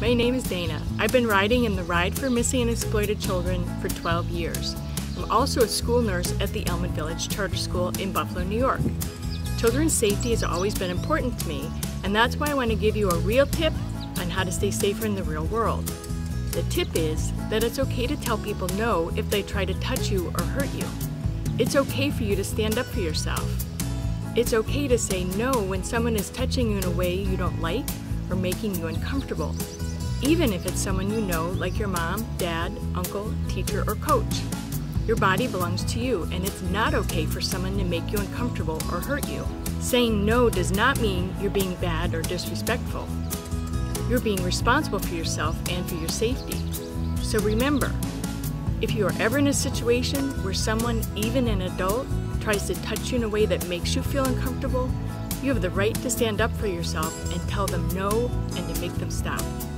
My name is Dana. I've been riding in the Ride for Missing and Exploited Children for 12 years. I'm also a school nurse at the Elmwood Village Charter School in Buffalo, New York. Children's safety has always been important to me, and that's why I want to give you a real tip on how to stay safer in the real world. The tip is that it's okay to tell people no if they try to touch you or hurt you. It's okay for you to stand up for yourself. It's okay to say no when someone is touching you in a way you don't like or making you uncomfortable, even if it's someone you know, like your mom, dad, uncle, teacher, or coach. Your body belongs to you, and it's not okay for someone to make you uncomfortable or hurt you. Saying no does not mean you're being bad or disrespectful. You're being responsible for yourself and for your safety. So remember, if you are ever in a situation where someone, even an adult, tries to touch you in a way that makes you feel uncomfortable, you have the right to stand up for yourself and tell them no and to make them stop.